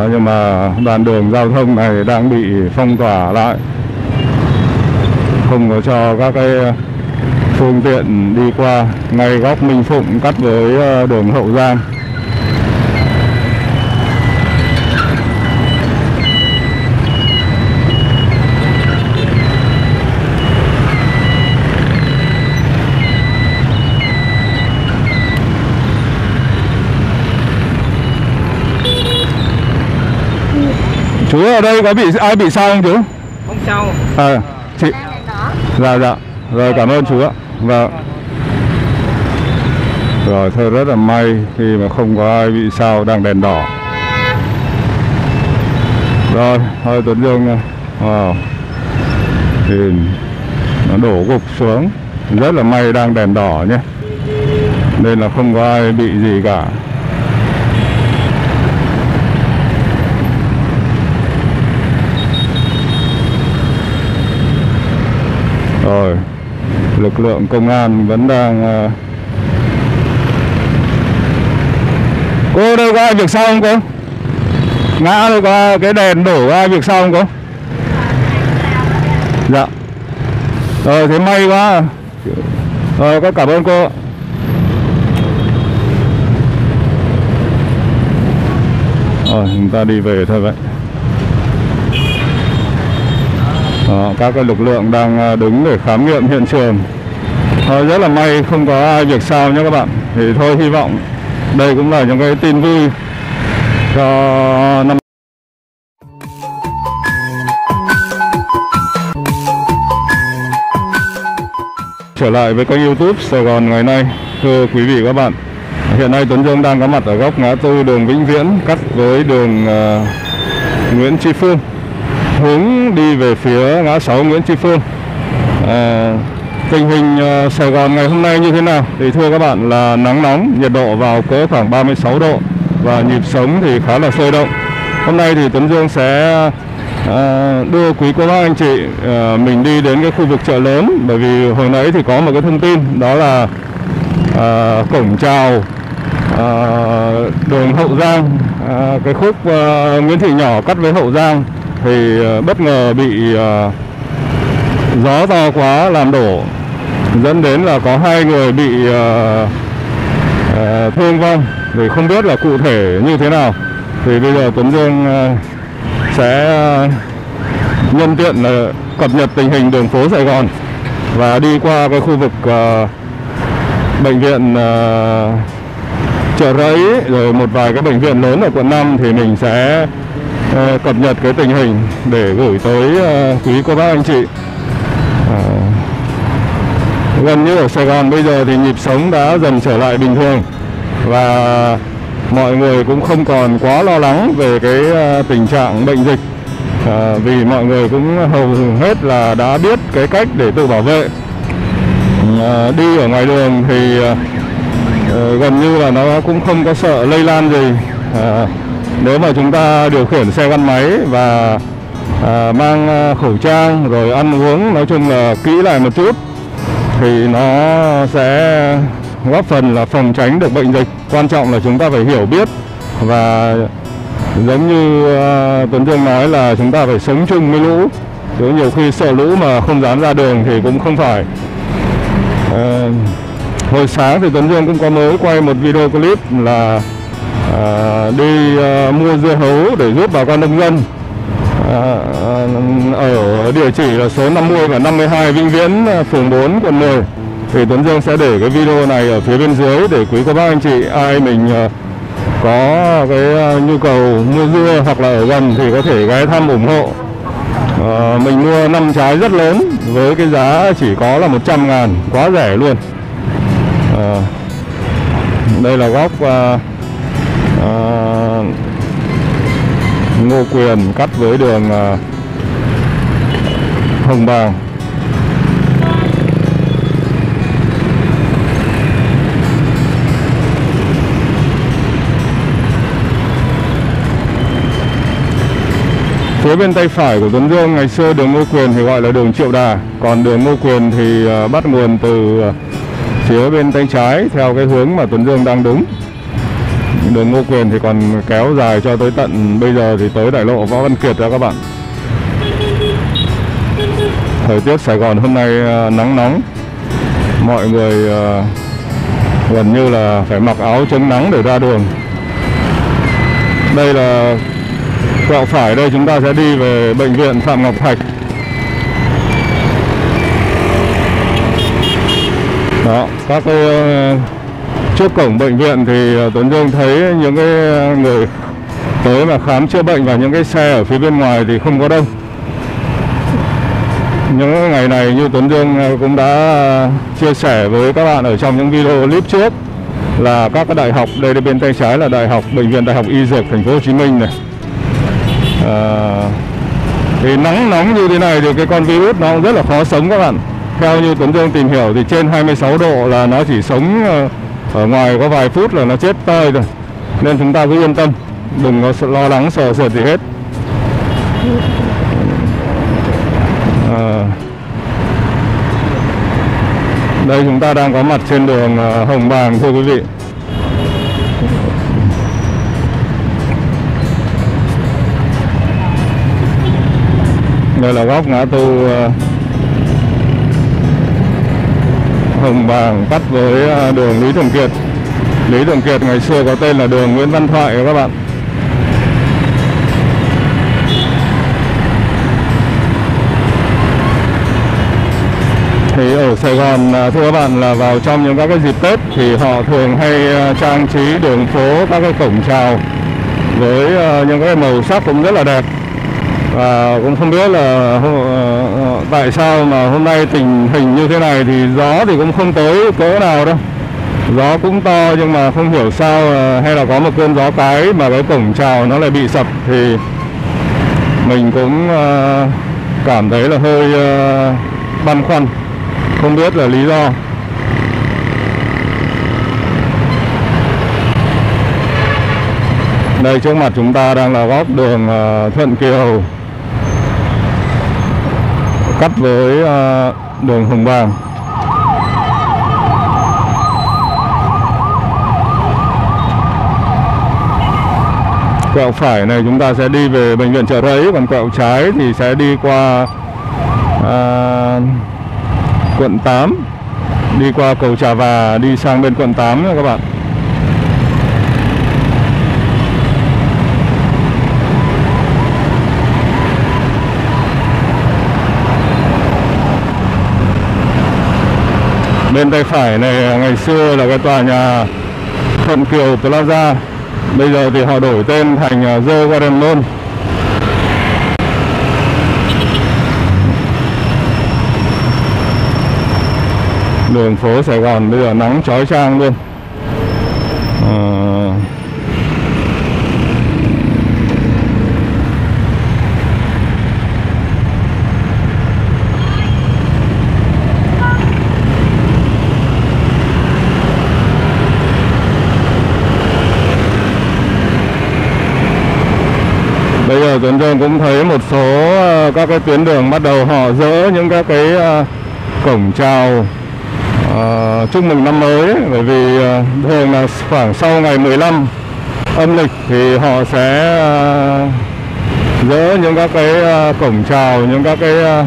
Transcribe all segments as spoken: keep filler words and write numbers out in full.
Đó, nhưng mà đoạn đường giao thông này đang bị phong tỏa lại, không có cho các cái phương tiện đi qua, ngay góc Minh Phụng cắt với đường Hậu Giang. Chú ở đây có bị ai bị sao không chú? Không sao. À, chị. Dạ dạ. Rồi cảm ơn chú ạ. Vâng. Rồi thôi rất là may khi mà không có ai bị sao, đang đèn đỏ. Rồi, thôi Tuấn Dương wow. Thì nó đổ gục xuống. Rất là may đang đèn đỏ nhé, nên là không có ai bị gì cả. Rồi, lực lượng công an vẫn đang... Uh... Cô đâu có ai việc sao không cô? Ngã đâu có cái đèn đổ, ai việc sao không cô? Dạ. Rồi, thế may quá. Rồi, có cảm ơn cô. Rồi, chúng ta đi về thôi vậy. Đó, các cái lực lượng đang đứng để khám nghiệm hiện trường. Thôi, rất là may không có ai việc sao nhé các bạn. Thì thôi hy vọng đây cũng là những cái tin vui cho năm. Trở lại với kênh YouTube Sài Gòn ngày nay. Thưa quý vị và các bạn, hiện nay Tuấn Dương đang có mặt ở góc ngã tư đường Vĩnh Viễn cắt với đường uh, Nguyễn Tri Phương, hướng đi về phía ngã sáu Nguyễn Tri Phương. À, tình hình uh, Sài Gòn ngày hôm nay như thế nào? Thì thưa các bạn là nắng nóng, nhiệt độ vào cỡ khoảng ba mươi sáu độ và nhịp sống thì khá là sôi động. Hôm nay thì Tuấn Dương sẽ uh, đưa quý cô bác anh chị uh, mình đi đến cái khu vực chợ lớn, bởi vì hồi nãy thì có một cái thông tin đó là uh, cổng chào uh, đường Hậu Giang, uh, cái khúc uh, Nguyễn Thị Nhỏ cắt với Hậu Giang thì uh, bất ngờ bị uh, gió to quá làm đổ, dẫn đến là có hai người bị uh, uh, thương vong. Thì không biết là cụ thể như thế nào, thì bây giờ Tuấn Dương uh, sẽ uh, nhân tiện là uh, cập nhật tình hình đường phố Sài Gòn và đi qua cái khu vực uh, bệnh viện uh, Chợ Rẫy, rồi một vài cái bệnh viện lớn ở quận năm, thì mình sẽ uh, cập nhật cái tình hình để gửi tới uh, quý cô bác anh chị. Uh, gần như ở Sài Gòn bây giờ thì nhịp sống đã dần trở lại bình thường và mọi người cũng không còn quá lo lắng về cái uh, tình trạng bệnh dịch, uh, vì mọi người cũng hầu hết là đã biết cái cách để tự bảo vệ. Uh, đi ở ngoài đường thì uh, uh, gần như là nó cũng không có sợ lây lan gì. Uh, nếu mà chúng ta điều khiển xe gắn máy và uh, mang uh, khẩu trang rồi ăn uống nói chung là kỹ lại một chút thì nó sẽ góp phần là phòng tránh được bệnh dịch. Quan trọng là chúng ta phải hiểu biết và giống như uh, Tuấn Dương nói là chúng ta phải sống chung với lũ. Chứ nhiều khi sợ lũ mà không dám ra đường thì cũng không phải. Uh, hồi sáng thì Tuấn Dương cũng có mới quay một video clip là uh, đi uh, mua dưa hấu để giúp bà con nông dân uh, ở địa chỉ là số năm mươi và năm mươi hai Vĩnh Viễn, phường bốn, quận mười. Thì Tuấn Dương sẽ để cái video này ở phía bên dưới để quý cô bác anh chị ai mình uh, có cái uh, nhu cầu mua dưa hoặc là ở gần thì có thể ghé thăm ủng hộ. Uh, mình mua năm trái rất lớn với cái giá chỉ có là một trăm ngàn, quá rẻ luôn. Uh, đây là góc uh, uh, Ngô Quyền cắt với đường uh, Hồng Bàng. Phía bên tay phải của Tuấn Dương, ngày xưa đường Ngô Quyền thì gọi là đường Triệu Đà, còn đường Ngô Quyền thì uh, bắt nguồn từ uh, phía bên tay trái theo cái hướng mà Tuấn Dương đang đứng. Đường Ngô Quyền thì còn kéo dài cho tới tận bây giờ thì tới đại lộ Võ Văn Kiệt đó các bạn. Thời tiết Sài Gòn hôm nay nắng nóng, mọi người gần như là phải mặc áo chống nắng để ra đường. Đây là quẹo phải, đây chúng ta sẽ đi về bệnh viện Phạm Ngọc Thạch. Đó, các cái trước cổng bệnh viện thì Tuấn Dương thấy những cái người tới mà khám chữa bệnh và những cái xe ở phía bên ngoài thì không có đông. Những ngày này như Tuấn Dương cũng đã chia sẻ với các bạn ở trong những video clip trước là các cái đại học, đây bên tay trái là đại học bệnh viện Đại học Y Dược Thành phố Hồ Chí Minh này. À, thì nắng nóng như thế này thì cái con virus nó rất là khó sống các bạn. Theo như Tuấn Dương tìm hiểu thì trên hai mươi sáu độ là nó chỉ sống ở ngoài có vài phút là nó chết tơi rồi. Nên chúng ta cứ yên tâm, đừng có lo lắng sợ sệt gì hết. À, đây chúng ta đang có mặt trên đường Hồng Bàng thưa quý vị. Đây là góc ngã tư Hồng Bàng cắt với đường Lý Thường Kiệt. Lý Thường Kiệt ngày xưa có tên là đường Nguyễn Văn Thoại các bạn. Thì ở Sài Gòn thưa các bạn là vào trong những các cái dịp Tết thì họ thường hay trang trí đường phố, các cái cổng chào với những cái màu sắc cũng rất là đẹp. Và cũng không biết là tại sao mà hôm nay tình hình như thế này thì gió thì cũng không tới cỡ nào đâu. Gió cũng to nhưng mà không hiểu sao hay là có một cơn gió cái mà cái cổng chào nó lại bị sập thì mình cũng cảm thấy là hơi băn khoăn, không biết là lý do. Đây trước mặt chúng ta đang là góc đường Thuận Kiều cắt với đường Hồng Bàng. Quẹo phải này chúng ta sẽ đi về bệnh viện Chợ Rẫy, còn quẹo trái thì sẽ đi qua à, quận tám, đi qua cầu Trà Và đi sang bên quận tám nha các bạn. Bên tay phải này ngày xưa là cái tòa nhà Thuận Kiều Plaza, bây giờ thì họ đổi tên thành The Garden Mall. Đường phố Sài Gòn bây giờ nắng chói chang luôn. À... Bây giờ Tuấn Dương cũng thấy một số các cái tuyến đường bắt đầu họ dỡ những các cái cổng chào uh, chúc mừng năm mới ấy, bởi vì uh, thường là khoảng sau ngày mười lăm âm lịch thì họ sẽ uh, dỡ những các cái uh, cổng chào, những các cái uh,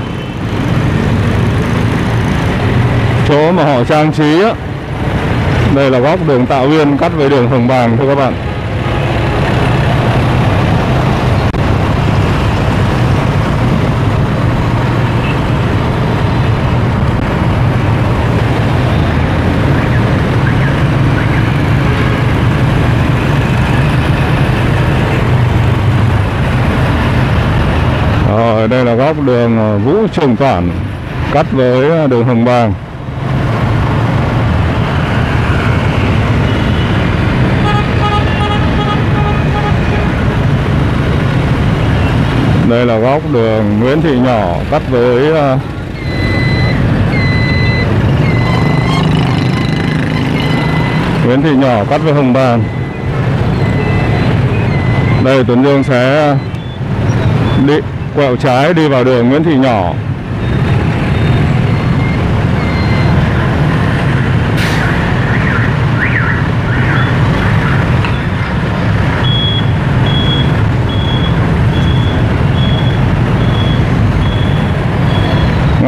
chỗ mà họ trang trí á. Đây là góc đường Tạ Uyên cắt với đường Hồng Bàng thưa các bạn. Rồi đây là góc đường Vũ Trường Toản cắt với đường Hồng Bàng. Đây là góc đường Nguyễn Thị Nhỏ cắt với uh, Nguyễn Thị Nhỏ cắt với Hồng Bàng. Đây Tuấn Dương sẽ đi quẹo trái đi vào đường Nguyễn Thị Nhỏ.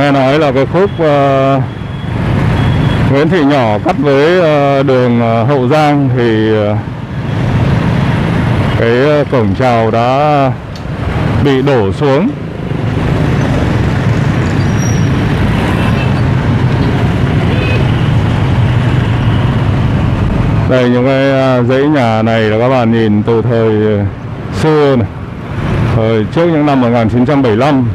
nghe nói là cái khúc uh, Nguyễn Thị Nhỏ cắt với uh, đường uh, Hậu Giang thì uh, cái uh, cổng chào đã bị đổ xuống. Đây những cái dãy nhà này là các bạn nhìn từ thời xưa này, thời trước những năm một nghìn chín trăm bảy mươi lăm.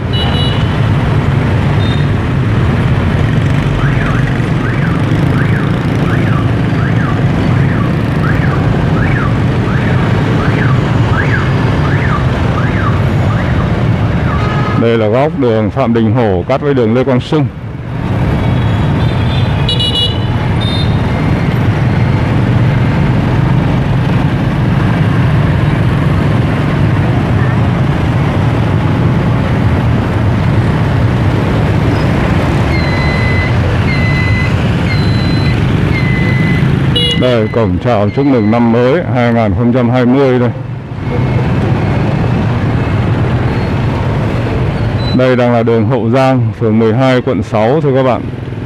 Đây là góc đường Phạm Đình Hổ cắt với đường Lê Quang Sung. Đây cổng chào chúc mừng năm mới hai nghìn không trăm hai mươi đây. Đây đang là đường Hậu Giang, phường mười hai, quận sáu thưa các bạn.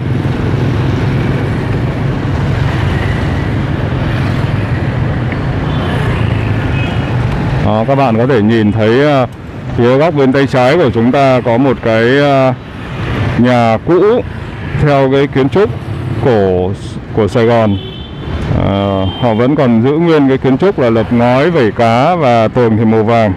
Đó, các bạn có thể nhìn thấy uh, phía góc bên tay trái của chúng ta có một cái uh, nhà cũ theo cái kiến trúc cổ của Sài Gòn. Uh, họ vẫn còn giữ nguyên cái kiến trúc là lợp ngói, vẩy cá và tường thì màu vàng.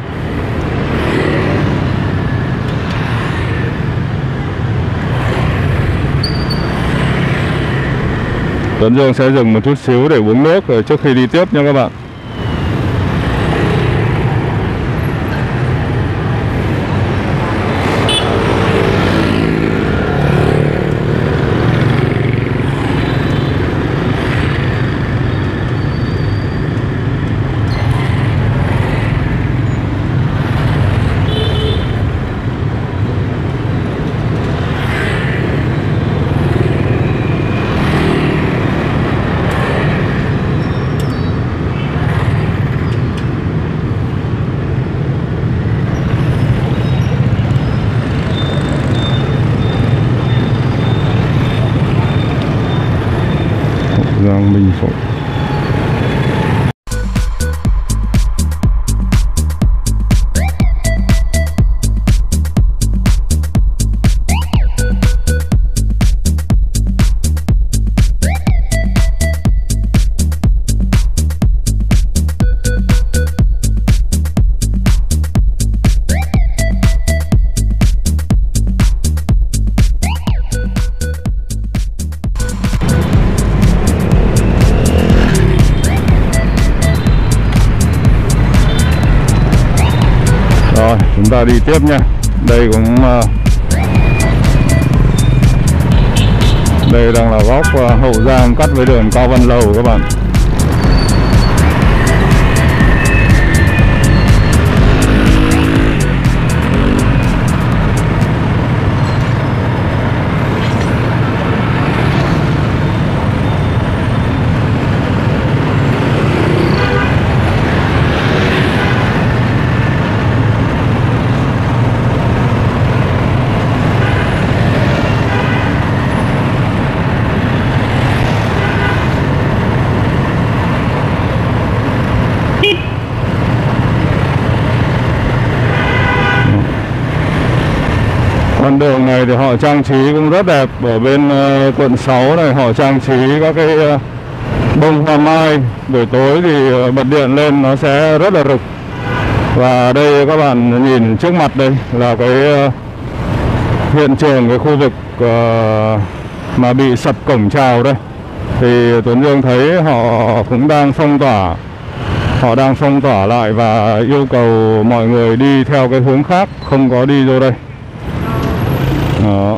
Tuấn Dương sẽ dừng một chút xíu để uống nước rồi trước khi đi tiếp nha các bạn. Giang Minh Phụng. Rồi, chúng ta đi tiếp nha. Đây cũng uh, đây đang là góc uh, Hậu Giang cắt với đường Cao Văn Lầu các bạn. Con đường này thì họ trang trí cũng rất đẹp. Ở bên uh, quận sáu này họ trang trí các cái uh, bông hoa mai. Buổi tối thì uh, bật điện lên nó sẽ rất là rực. Và đây các bạn nhìn trước mặt đây là cái uh, hiện trường cái khu vực uh, mà bị sập cổng chào đây. Thì Tuấn Dương thấy họ cũng đang phong tỏa. Họ đang phong tỏa lại và yêu cầu mọi người đi theo cái hướng khác, không có đi vô đây. Đó.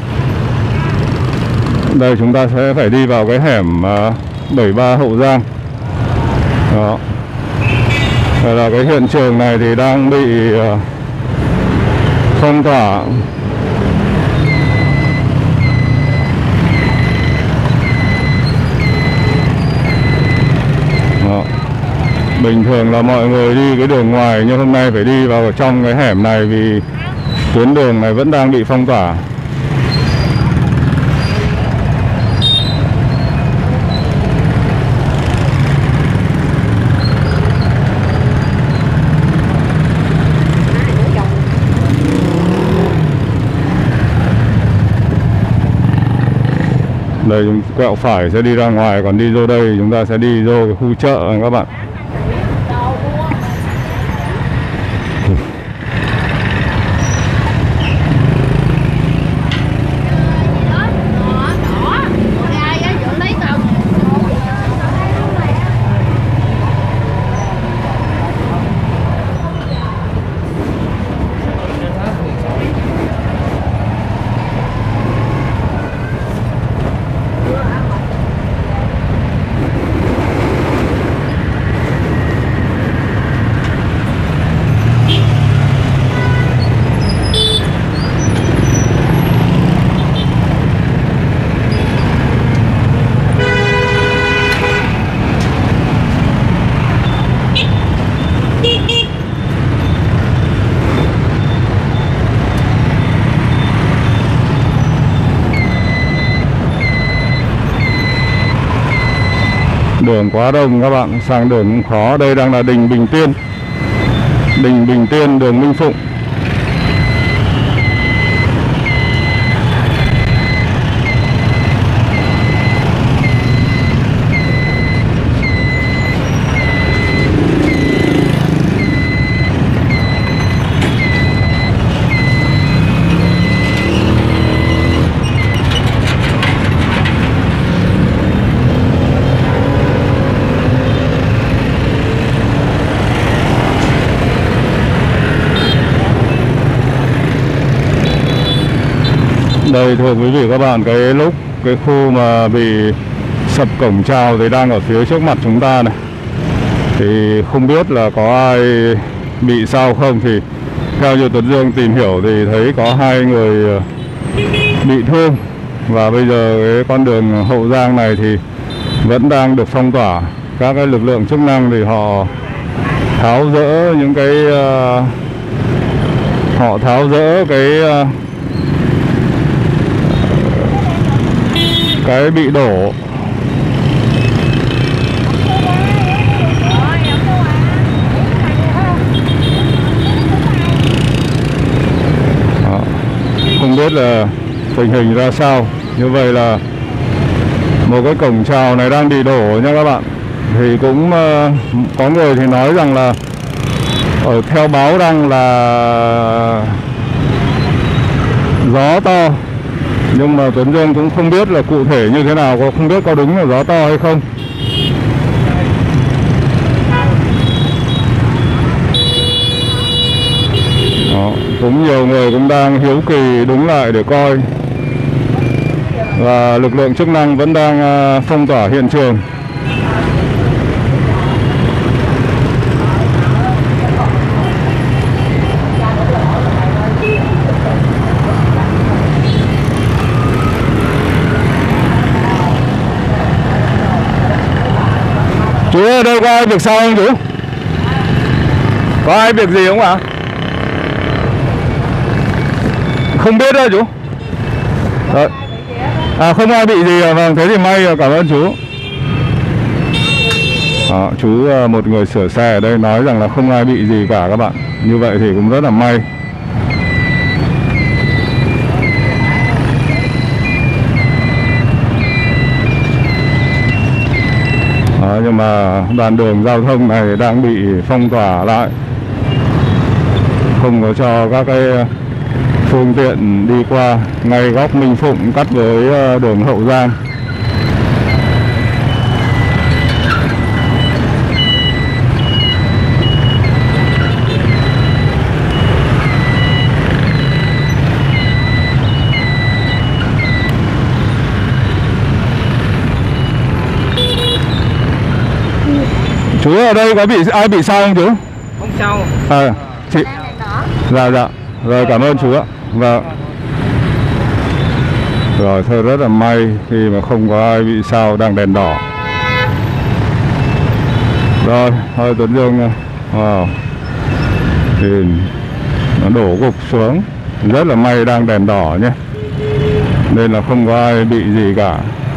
Đây chúng ta sẽ phải đi vào cái hẻm uh, bảy mươi ba Hậu Giang. Đó. Đây là cái hiện trường này thì đang bị uh, phong tỏa. Đó. Bình thường là mọi người đi cái đường ngoài, nhưng hôm nay phải đi vào trong cái hẻm này vì tuyến đường này vẫn đang bị phong tỏa. Đây chúng quẹo phải sẽ đi ra ngoài, còn đi vô đây chúng ta sẽ đi vô cái khu chợ này các bạn. Đường quá đông các bạn, sang đường cũng khó. Đây đang là đình Bình Tiên, đình Bình Tiên, đường Minh Phụng. Đây thưa quý vị các bạn, cái lúc cái khu mà bị sập cổng chào thì đang ở phía trước mặt chúng ta này. Thì không biết là có ai bị sao không, thì theo như Tuấn Dương tìm hiểu thì thấy có hai người bị thương. Và bây giờ cái con đường Hậu Giang này thì vẫn đang được phong tỏa. Các cái lực lượng chức năng thì họ tháo dỡ những cái uh, họ tháo dỡ cái uh, cái bị đổ. Đó. Không biết là tình hình ra sao. Như vậy là một cái cổng chào này đang bị đổ nha các bạn. Thì cũng uh, có người thì nói rằng là ở theo báo rằng là gió to, nhưng mà Tuấn Dương cũng không biết là cụ thể như thế nào, có không biết có đúng là gió to hay không. Đó, cũng nhiều người cũng đang hiếu kỳ đứng lại để coi. Và lực lượng chức năng vẫn đang phong tỏa hiện trường. Chú ở đây có ai việc sao không chú? Có ai việc gì không ạ? Không biết đâu chú. Đấy. À không ai bị gì à? Vâng, thế thì may, cảm ơn chú. Đó, chú một người sửa xe ở đây nói rằng là không ai bị gì cả các bạn. Như vậy thì cũng rất là may. Đó, nhưng mà đoạn đường giao thông này đang bị phong tỏa lại, không có cho các cái phương tiện đi qua. Ngay góc Minh Phụng cắt với đường Hậu Giang. Chú ở đây có bị ai bị sao không chú? Không sao. À, chị. Dạ dạ. Rồi cảm ơn chú ạ. Vâng. Rồi thôi, rất là may khi mà không có ai bị sao, đang đèn đỏ. Rồi, thôi Tuấn Dương. Wow. Thì nó đổ gục xuống. Rất là may đang đèn đỏ nhé, nên là không có ai bị gì cả.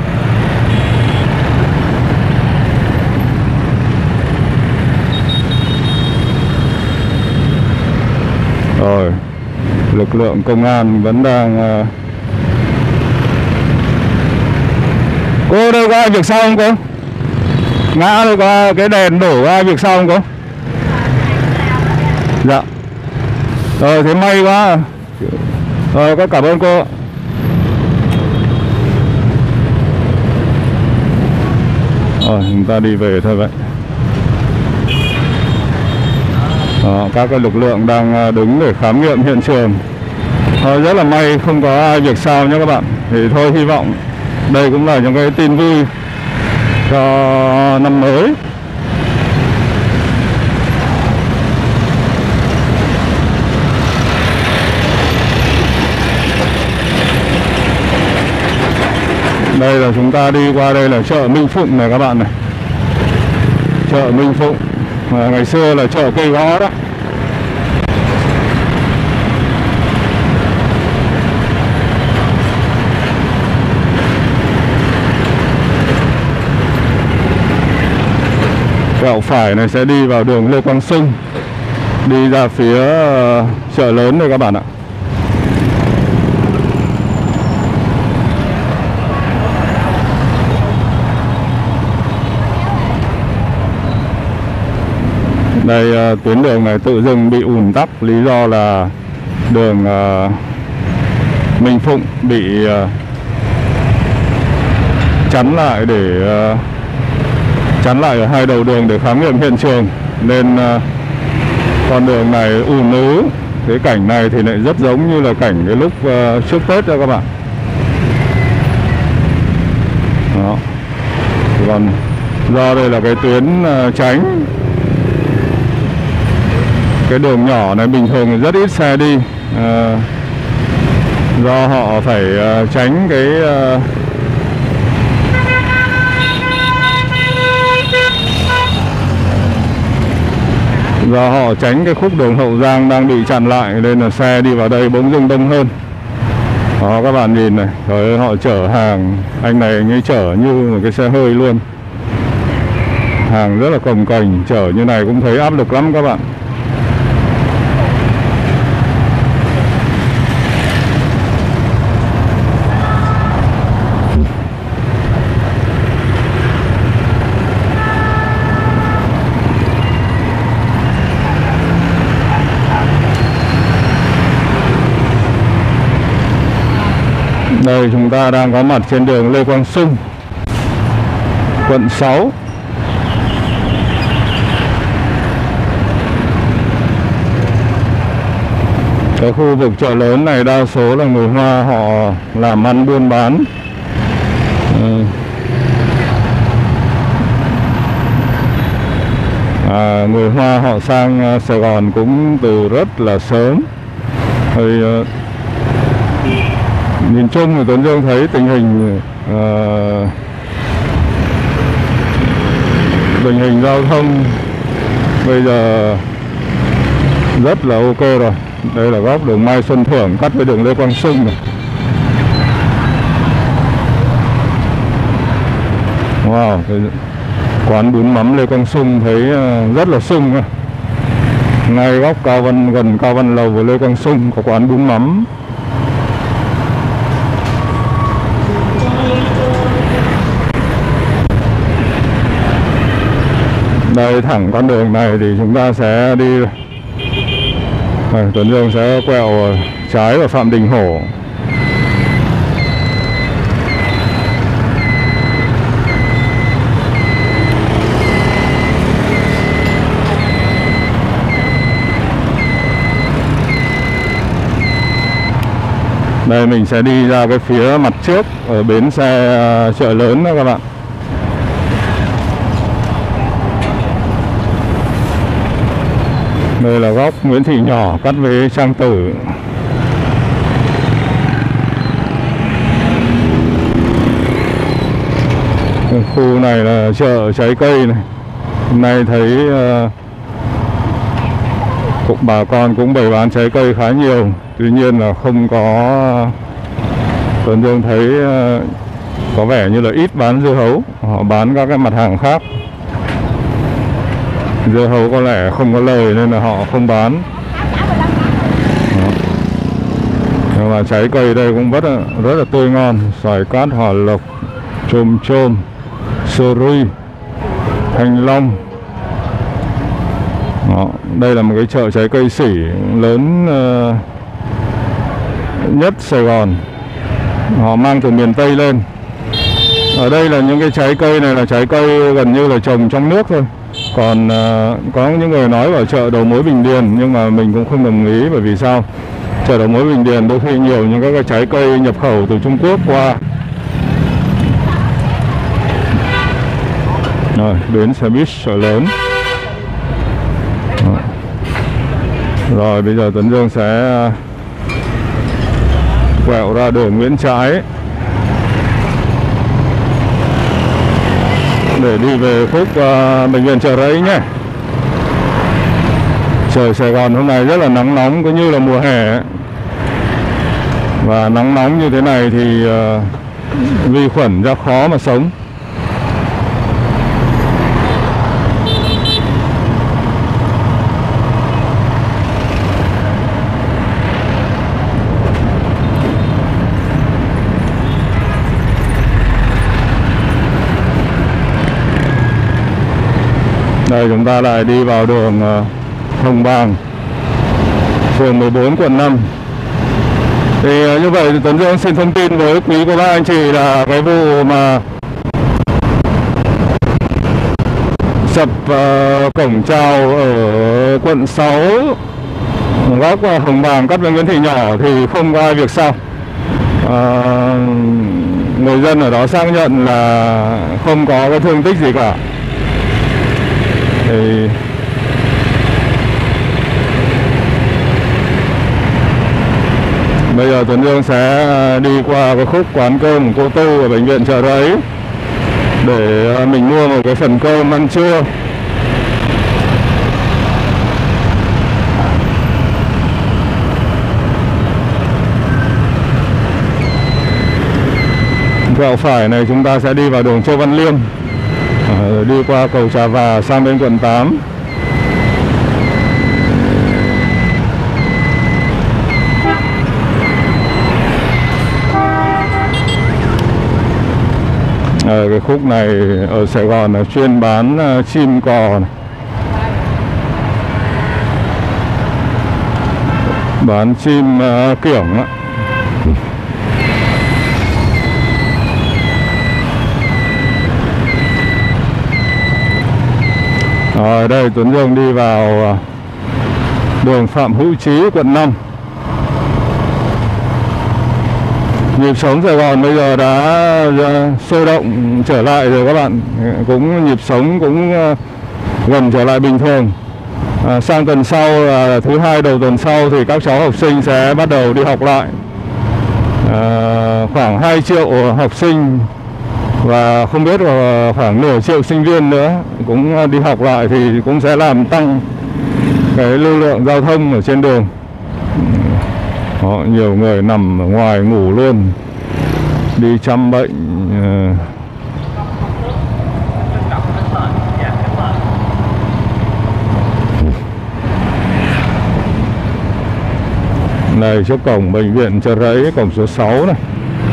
Rồi, lực lượng công an vẫn đang... Uh... Cô đâu có ai việc sao không cô? Ngã đâu có cái đèn đổ, có ai việc sao không cô? Dạ. Rồi, thế may quá. Rồi, có cảm ơn cô. Rồi, chúng ta đi về thôi vậy. Đó, các cái lực lượng đang đứng để khám nghiệm hiện trường. Thôi, rất là may không có ai việc sao nhé các bạn. Thì thôi, hy vọng đây cũng là những cái tin vui cho năm mới. Đây là chúng ta đi qua đây là chợ Minh Phụng này các bạn này. Chợ Minh Phụng, à, ngày xưa là chợ Cây Gõ đó. Quẹo phải này sẽ đi vào đường Lê Quang Sung, đi ra phía uh, chợ lớn đây các bạn ạ. Đây, uh, tuyến đường này tự dưng bị ùn tắc, lý do là đường uh, Minh Phụng bị uh, chắn lại để uh, chắn lại ở hai đầu đường để khám nghiệm hiện trường, nên uh, con đường này ùn ứ. Cái cảnh này thì lại rất giống như là cảnh cái lúc uh, trước Tết đó các bạn. Đó. Còn do đây là cái tuyến uh, tránh, cái đường nhỏ này bình thường rất ít xe đi, uh, do họ phải uh, tránh cái uh, do họ tránh cái khúc đường Hậu Giang đang bị chặn lại, nên là xe đi vào đây bỗng dưng đông hơn. Đó, các bạn nhìn này, rồi họ chở hàng, anh này như chở như một cái xe hơi luôn, hàng rất là cồng kềnh, chở như này cũng thấy áp lực lắm các bạn. Đây, chúng ta đang có mặt trên đường Lê Quang Sung, quận sáu. Cái khu vực chợ lớn này đa số là người Hoa họ làm ăn buôn bán. À, người Hoa họ sang Sài Gòn cũng từ rất là sớm. Thì nhìn chung thì Tuấn Dương thấy tình hình uh, tình hình giao thông bây giờ rất là ok rồi. Đây là góc đường Mai Xuân Thưởng cắt với đường Lê Quang Sung này. Wow, cái quán bún mắm Lê Quang Sung thấy uh, rất là sung này. Ngay góc Cao Văn, gần Cao Văn Lầu và Lê Quang Sung có quán bún mắm. Đây, thẳng con đường này thì chúng ta sẽ đi. Đây, Tuấn Dương sẽ quẹo trái vào Phạm Đình Hổ. Đây, mình sẽ đi ra cái phía mặt trước ở bến xe chợ lớn đó các bạn. Đây là góc Nguyễn Thị Nhỏ cắt với Trang Tử. Khu này là chợ trái cây này. Hôm nay thấy uh, bà con cũng bày bán trái cây khá nhiều. tuy nhiên là không có, Tuấn Dương thấy có vẻ như là ít bán dưa hấu, họ bán các cái mặt hàng khác. Dưa hấu có lẽ không có lời nên là họ không bán. Đó. Nhưng mà trái cây đây cũng rất là, rất là tươi ngon. Xoài cát, hỏa lộc, chôm chôm, sơ ri, thanh long. Đó. Đây là một cái chợ trái cây sỉ lớn uh, nhất Sài Gòn. Họ mang từ miền Tây lên. Ở đây là những cái trái cây này là trái cây gần như là trồng trong nước thôi. Còn uh, có những người nói ở chợ đầu mối Bình Điền, nhưng mà mình cũng không đồng ý. Bởi vì sao? Chợ đầu mối Bình Điền đôi khi nhiều những các cái trái cây nhập khẩu từ Trung Quốc qua. Rồi, đến xe buýt chợ lớn. Rồi. Rồi bây giờ Tuấn Dương sẽ quẹo ra đường Nguyễn Trãi để đi về khúc uh, bệnh viện Chợ Rẫy nhé. Trời Sài Gòn hôm nay rất là nắng nóng, cứ như là mùa hè. Và nắng nóng như thế này thì uh, vi khuẩn ra khó mà sống. Đây chúng ta lại đi vào đường uh, Hồng Bàng, phường mười bốn, quận năm. Thì uh, như vậy thì Tuấn Dương xin thông tin với quý cô bác anh chị là cái vụ mà sập uh, cổng chào ở quận sáu, góc uh, Hồng Bàng cắt với Nguyễn Thị Nhỏ thì không có ai việc sao. Uh, người dân ở đó xác nhận là không có cái thương tích gì cả. Thì bây giờ Tuấn Dương sẽ đi qua cái khúc quán cơm của cô Tư ở bệnh viện Chợ Rẫy để mình mua một cái phần cơm ăn trưa. Quẹo phải này chúng ta sẽ đi vào đường Châu Văn Liêm, đi qua cầu Trà Và sang bên quận tám. Ở cái khúc này ở Sài Gòn là chuyên bán uh, chim cò này. Bán chim uh, kiểng á. Ở đây Tuấn Dương đi vào đường Phạm Hữu Trí, quận năm. Nhịp sống Sài Gòn bây giờ đã sôi động trở lại rồi các bạn. Cũng nhịp sống cũng gần trở lại bình thường. à, Sang tuần sau là thứ hai đầu tuần sau thì các cháu học sinh sẽ bắt đầu đi học lại. à, Khoảng hai triệu học sinh và không biết là khoảng nửa triệu sinh viên nữa cũng đi học lại thì cũng sẽ làm tăng cái lưu lượng giao thông ở trên đường. Đó, nhiều người nằm ở ngoài ngủ luôn, đi chăm bệnh. Này trước cổng bệnh viện Chợ Rẫy, cổng số sáu này.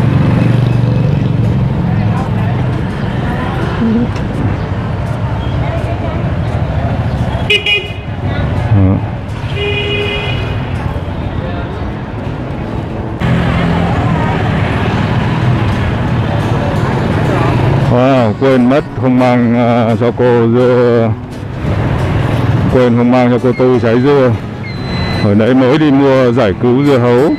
Wow, quên mất không mang uh, cho cô dưa, quên không mang cho cô Tư trái dưa. Hồi nãy mới đi mua giải cứu dưa hấu.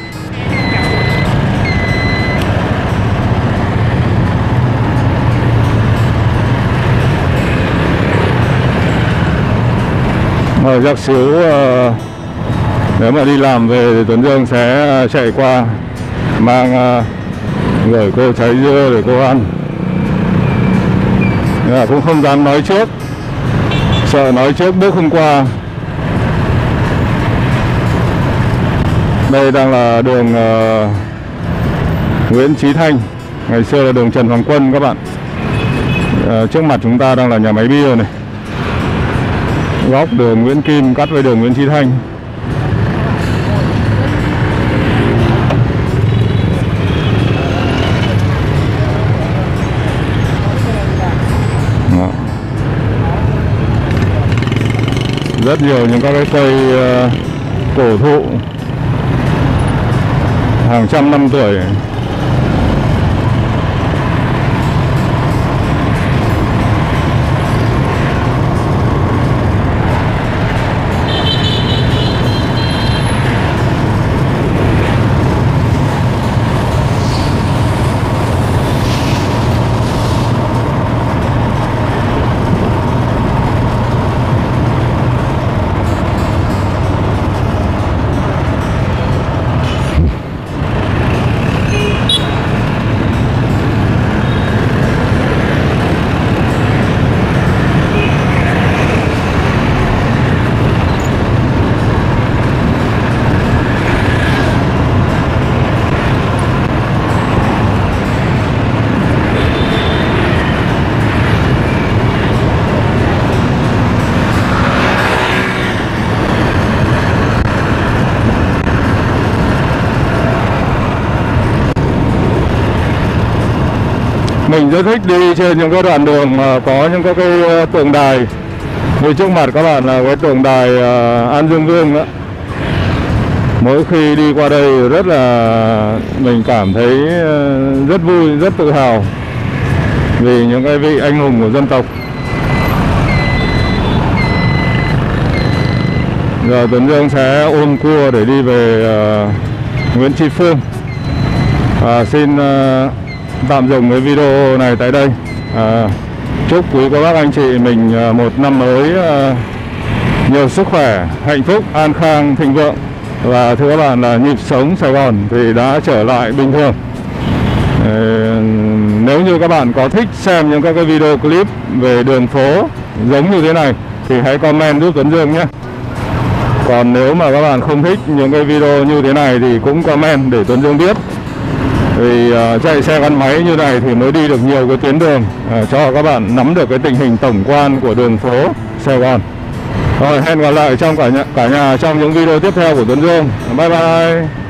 Rồi chắc xíu uh, nếu mà đi làm về thì Tuấn Dương sẽ chạy qua mang uh, gửi cô trái dưa để cô ăn. À, cũng không dám nói trước, sợ nói trước bước không qua. Đây đang là đường uh, Nguyễn Chí Thanh, ngày xưa là đường Trần Hoàng Quân các bạn. Uh, trước mặt chúng ta đang là nhà máy bia này. Góc đường Nguyễn Kim cắt với đường Nguyễn Chí Thanh. Đó. Rất nhiều những các cái cây uh, cổ thụ hàng trăm năm tuổi. Mình rất thích đi trên những cái đoạn đường mà có những cái, cái tượng đài. Như trước mặt các bạn là cái tượng đài uh, An Dương Vương đó. Mỗi khi đi qua đây rất là mình cảm thấy uh, rất vui, rất tự hào vì những cái vị anh hùng của dân tộc. Giờ Tuấn Dương sẽ ôm cua để đi về uh, Nguyễn Tri Phương. À, xin uh, tạm dừng cái video này tại đây. À, chúc quý cô bác anh chị mình một năm mới uh, nhiều sức khỏe, hạnh phúc, an khang, thịnh vượng. Và thưa các bạn là nhịp sống Sài Gòn thì đã trở lại bình thường. À, nếu như các bạn có thích xem những các cái video clip về đường phố giống như thế này thì hãy comment giúp Tuấn Dương nhé. Còn nếu mà các bạn không thích những cái video như thế này thì cũng comment để Tuấn Dương biết. Vì uh, chạy xe gắn máy như này thì mới đi được nhiều cái tuyến đường, uh, cho các bạn nắm được cái tình hình tổng quan của đường phố Sài Gòn. Rồi, hẹn gặp lại trong cả nhà, cả nhà trong những video tiếp theo của Tuấn Dương. Bye bye.